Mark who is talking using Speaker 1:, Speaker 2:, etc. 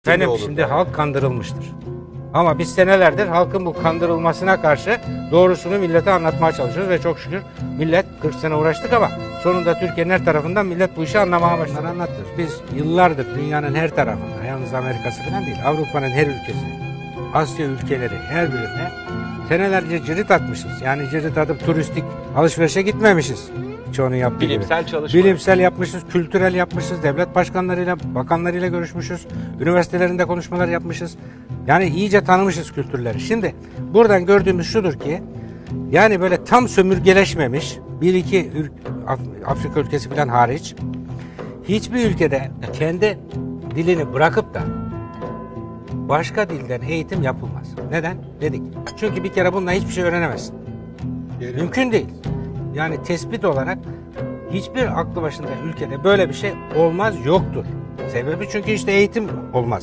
Speaker 1: Efendim şimdi halk kandırılmıştır. Ama biz senelerdir halkın bu kandırılmasına karşı doğrusunu millete anlatmaya çalışıyoruz ve çok şükür millet 40 sene uğraştık ama sonunda Türkiye'nin her tarafından millet bu işi anlamaya başladı, anlattı. Biz yıllardır dünyanın her tarafında, yalnız Amerika'sı falan değil, Avrupa'nın her ülkesi, Asya ülkeleri her birine senelerce cirit atmışız. Yani cirit atıp turistik alışverişe gitmemişiz. Çoğunun yaptığı
Speaker 2: Bilimsel
Speaker 1: gibi.
Speaker 2: çalışma.
Speaker 1: Bilimsel yapmışız, kültürel yapmışız, devlet başkanlarıyla, bakanlarıyla görüşmüşüz, üniversitelerinde konuşmalar yapmışız. Yani iyice tanımışız kültürleri. Şimdi buradan gördüğümüz şudur ki, yani böyle tam sömürgeleşmemiş bir iki Afrika ülkesi falan hariç, hiçbir ülkede kendi dilini bırakıp da başka dilden eğitim yapılmaz. Neden? Dedik. Çünkü bir kere bununla hiçbir şey öğrenemezsin. Mümkün değil. Yani tespit olarak hiçbir aklı başında ülkede böyle bir şey olmaz, yoktur. Sebebi çünkü işte eğitim olmaz.